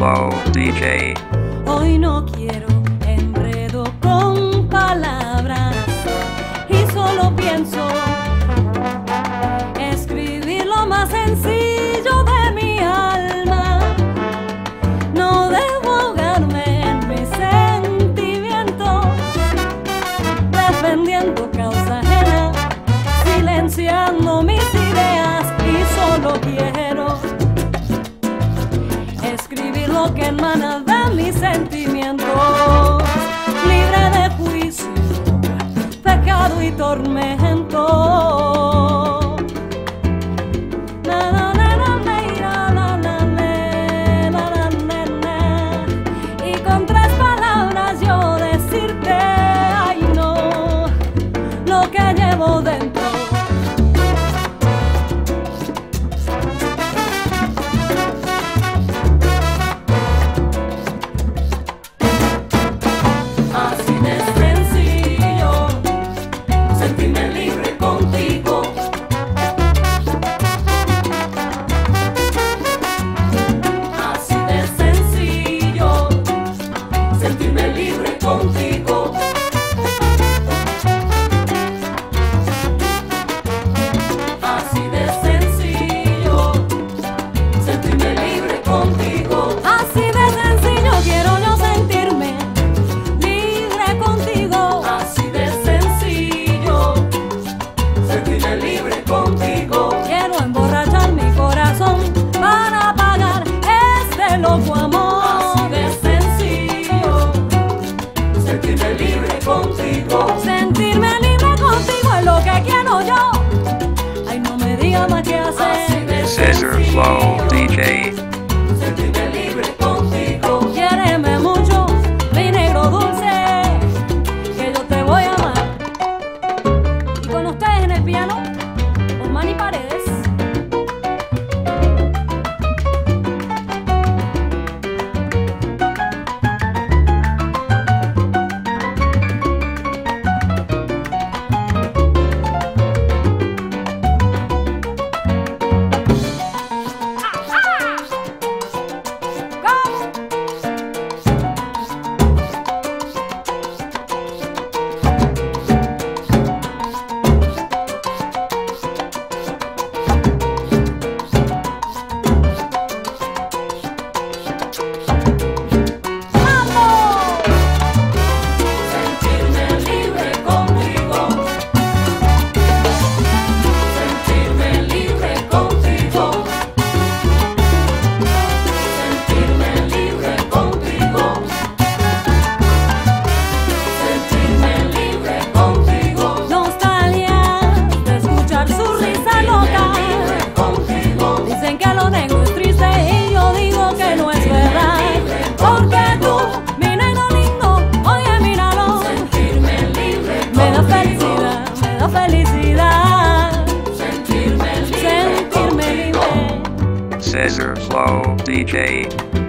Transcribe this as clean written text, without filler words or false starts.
Flow DJ. Hoy no quiero enredo con palabras y solo pienso escribir lo más sencillo de mi alma. No debo ahogarme en mis sentimientos, defendiendo causa ajena, silenciando mis ideas, y solo quiero escribir lo que emana de mis sentimientos, libre de juicio, pecado y tormento. Y con tres palabras yo decirte, ay no, lo que llevo dentro. Loco amor, así de sencillo, sentirme libre contigo. Sentirme libre contigo es lo que quiero yo. Ay, no me digas más qué hacer. Scissor Flow DJ. Sentirme libre contigo. Quiéreme mucho, mi negro dulce, que yo te voy a amar. Y con ustedes en el piano, Osmani Paredes. Scissor Flow DJ.